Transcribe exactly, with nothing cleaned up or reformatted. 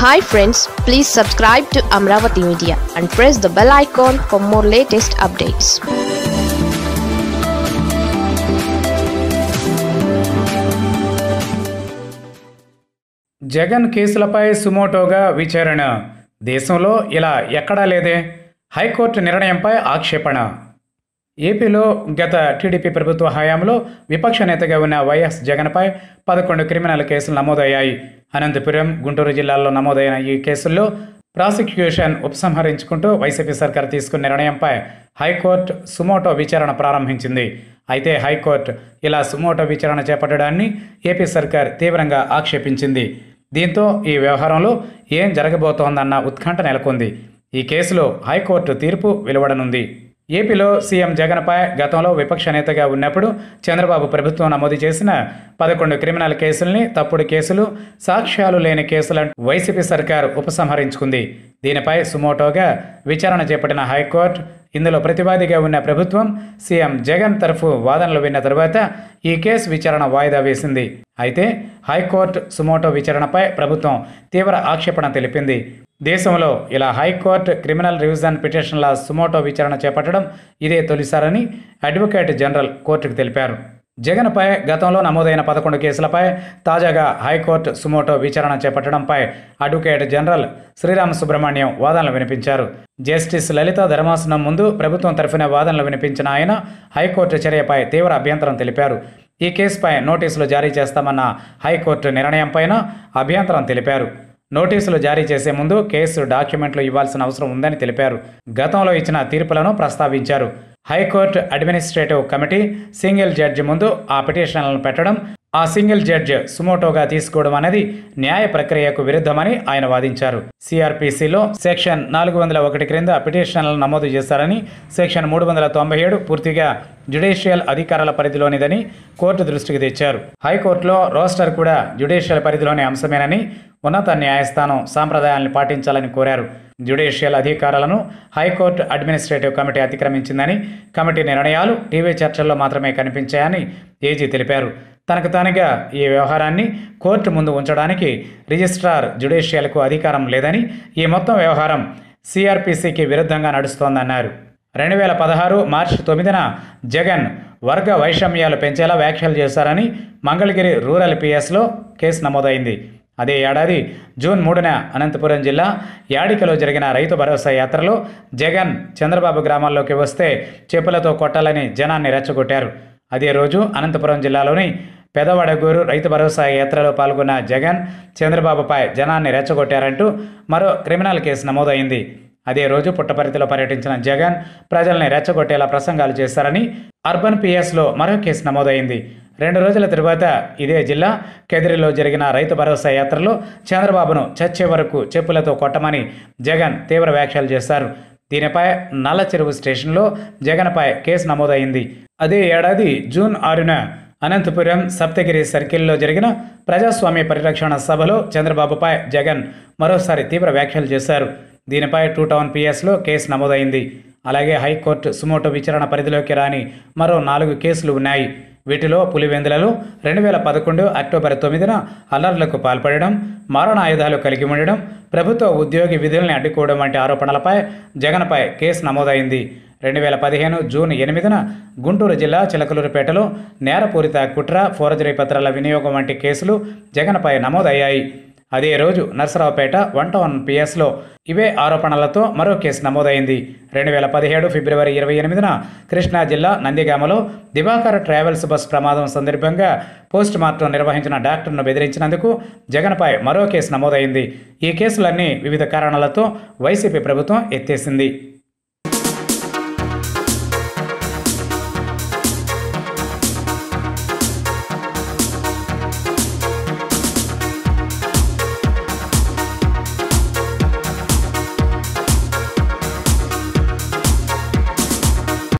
Hi friends, please subscribe to Amaravathi Media and press the bell icon for more latest updates. Jagan కేసులపై సుమోటోగా విచారణ. దేశంలో ఇలా ఎక్కడా లేదే. High court నిర్ణయంపై ఆక్షేపణ. ఏపీలో గత టీడీపీ ప్రభుత్వ హయాంలో విపక్ష నేతగా ఉన్న వైఎస్ జగన్పై పదకొండు క్రిమినల్ కేసులు నమోదయ్యాయి. అనంతపురం, గుంటూరు జిల్లాల్లో నమోదైన ఈ కేసుల్లో ప్రాసిక్యూషన్ ఉపసంహరించుకుంటూ వైసీపీ సర్కార్ తీసుకున్న నిర్ణయంపై హైకోర్టు సుమోటో విచారణ ప్రారంభించింది. అయితే హైకోర్టు ఇలా సుమోటో విచారణ చేపట్టడాన్ని ఏపీ సర్కార్ తీవ్రంగా ఆక్షేపించింది. దీంతో ఈ వ్యవహారంలో ఏం జరగబోతోందన్న ఉత్కంఠ నెలకొంది. ఈ కేసులో హైకోర్టు తీర్పు వెలువడనుంది. ఏపీలో సీఎం జగన్పై గతంలో విపక్ష నేతగా ఉన్నప్పుడు చంద్రబాబు ప్రభుత్వం నమోదు చేసిన పదకొండు క్రిమినల్ కేసుల్ని తప్పుడు కేసులు, సాక్ష్యాలు లేని కేసులను వైసీపీ సర్కార్ ఉపసంహరించుకుంది. దీనిపై సుమోటోగా విచారణ చేపట్టిన హైకోర్టు ఇందులో ప్రతివాదిగా ఉన్న ప్రభుత్వం సీఎం జగన్ తరఫు వాదనలు విన్న తరువాత ఈ కేసు విచారణ వాయిదా వేసింది. అయితే హైకోర్టు సుమోటో విచారణపై ప్రభుత్వం తీవ్ర ఆక్షేపణ తెలిపింది. దేశంలో ఇలా హైకోర్టు క్రిమినల్ రివిజన్ పిటిషన్ల సుమోటో విచారణ చేపట్టడం ఇదే తొలిసారని అడ్వకేట్ జనరల్ కోర్టుకు తెలిపారు. జగన్పై గతంలో నమోదైన పదకొండు కేసులపై తాజాగా హైకోర్టు సుమోటో విచారణ చేపట్టడంపై అడ్వకేట్ జనరల్ శ్రీరామ సుబ్రహ్మణ్యం వాదనలు వినిపించారు. జస్టిస్ లలిత ధర్మాసనం ముందు ప్రభుత్వం తరఫున వాదనలు వినిపించిన ఆయన హైకోర్టు చర్యపై తీవ్ర అభ్యంతరం తెలిపారు. ఈ కేసుపై నోటీసులు జారీ చేస్తామన్న హైకోర్టు నిర్ణయంపైన అభ్యంతరం తెలిపారు. నోటీసులు జారీ చేసే ముందు కేసు డాక్యుమెంట్లు ఇవ్వాల్సిన అవసరం ఉందని తెలిపారు. గతంలో ఇచ్చిన తీర్పులను ప్రస్తావించారు. High court administrative committee single judge ముందు ఆ పిటిషన్లను పెట్టడం, ఆ సింగిల్ జడ్జి సుమోటోగా తీసుకోవడం అనేది న్యాయ ప్రక్రియకు విరుద్ధమని ఆయన వాదించారు. సిఆర్పిసిలో సెక్షన్ నాలుగు వందల ఒకటి క్రింద పిటిషన్లను నమోదు చేశారని, సెక్షన్ మూడు వందల తొంభై ఏడు పూర్తిగా జ్యుడిషియల్ అధికారాల పరిధిలోనిదని కోర్టు దృష్టికి తెచ్చారు. హైకోర్టులో రోస్టర్ కూడా జ్యుడిషియల్ పరిధిలోని అంశమేనని, ఉన్నత న్యాయస్థానం సాంప్రదాయాలను పాటించాలని కోరారు. జ్యుడిషియల్ అధికారాలను హైకోర్టు అడ్మినిస్ట్రేటివ్ కమిటీ అతిక్రమించిందని, కమిటీ నిర్ణయాలు టీవీ చర్చల్లో మాత్రమే కనిపించాయని ఏజీ తెలిపారు. తనకు తానుగా ఈ వ్యవహారాన్ని కోర్టు ముందు ఉంచడానికి రిజిస్ట్రార్ జ్యుడిషియల్కు అధికారం లేదని, ఈ మొత్తం వ్యవహారం సిఆర్పిసికి విరుద్ధంగా నడుస్తోందన్నారు. రెండు వేల పదహారు మార్చి తొమ్మిదిన జగన్ వర్గ వైషమ్యాలు పెంచేలా వ్యాఖ్యలు చేశారని మంగళగిరి రూరల్ పిఎస్లో కేసు నమోదైంది. అదే ఏడాది జూన్ మూడున అనంతపురం జిల్లా యాడికలో జరిగిన రైతు భరోసా యాత్రలో జగన్ చంద్రబాబు గ్రామాల్లోకి వస్తే చెప్పులతో కొట్టాలని జనాన్ని రెచ్చగొట్టారు. అదే రోజు అనంతపురం జిల్లాలోని పెదవడగూరు రైతు భరోసా యాత్రలో పాల్గొన్న జగన్ చంద్రబాబుపై జనాన్ని రెచ్చగొట్టారంటూ మరో క్రిమినల్ కేసు నమోదైంది. అదే రోజు పుట్టపర్తిలో పర్యటించిన జగన్ ప్రజల్ని రెచ్చగొట్టేలా ప్రసంగాలు చేశారని అర్బన్ పిఎస్లో మరో కేసు నమోదైంది. రెండు రోజుల తరువాత ఇదే జిల్లా కెదిరిలో జరిగిన రైతు భరోసా యాత్రలో చంద్రబాబును చచ్చే వరకు చెప్పులతో కొట్టమని జగన్ తీవ్ర వ్యాఖ్యలు చేశారు. దీనిపై నల్ల చెరువు స్టేషన్లో జగన్పై కేసు నమోదైంది. అదే ఏడాది జూన్ ఆరున అనంతపురం సప్తగిరి సర్కిల్లో జరిగిన ప్రజాస్వామ్య పరిరక్షణ సభలో చంద్రబాబుపై జగన్ మరోసారి తీవ్ర వ్యాఖ్యలు చేశారు. దీనిపై టూ టౌన్ పిఎస్లో కేసు నమోదైంది. అలాగే హైకోర్టు సుమోటో విచారణ పరిధిలోకి రాని మరో నాలుగు కేసులు ఉన్నాయి. వీటిలో పులివెందులలో రెండు వేల పదకొండు అక్టోబర్ తొమ్మిదిన అల్లర్లకు పాల్పడడం, మారణాయుధాలు కలిగి ఉండడం, ప్రభుత్వ ఉద్యోగి విధుల్ని అడ్డుకోవడం వంటి ఆరోపణలపై జగన్పై కేసు నమోదైంది. రెండు వేల పదిహేను జూన్ ఎనిమిదిన గుంటూరు జిల్లా చిలకలూరుపేటలో నేరపూరిత కుట్ర, ఫోర్జరీ పత్రాల వినియోగం వంటి కేసులు జగన్పై నమోదయ్యాయి. అదే రోజు నర్సరావుపేట వన్ టౌన్ పిఎస్లో ఇవే ఆరోపణలతో మరో కేసు నమోదైంది. రెండు వేల పదిహేడు ఫిబ్రవరి ఇరవై ఎనిమిదిన కృష్ణా జిల్లా నందిగామలో దివాకర్ ట్రావెల్స్ బస్ ప్రమాదం సందర్భంగా పోస్ట్ మార్టం నిర్వహించిన డాక్టర్ను బెదిరించినందుకు జగన్పై మరో కేసు నమోదైంది. ఈ కేసులన్నీ వివిధ కారణాలతో వైసీపీ ప్రభుత్వం ఎత్తేసింది.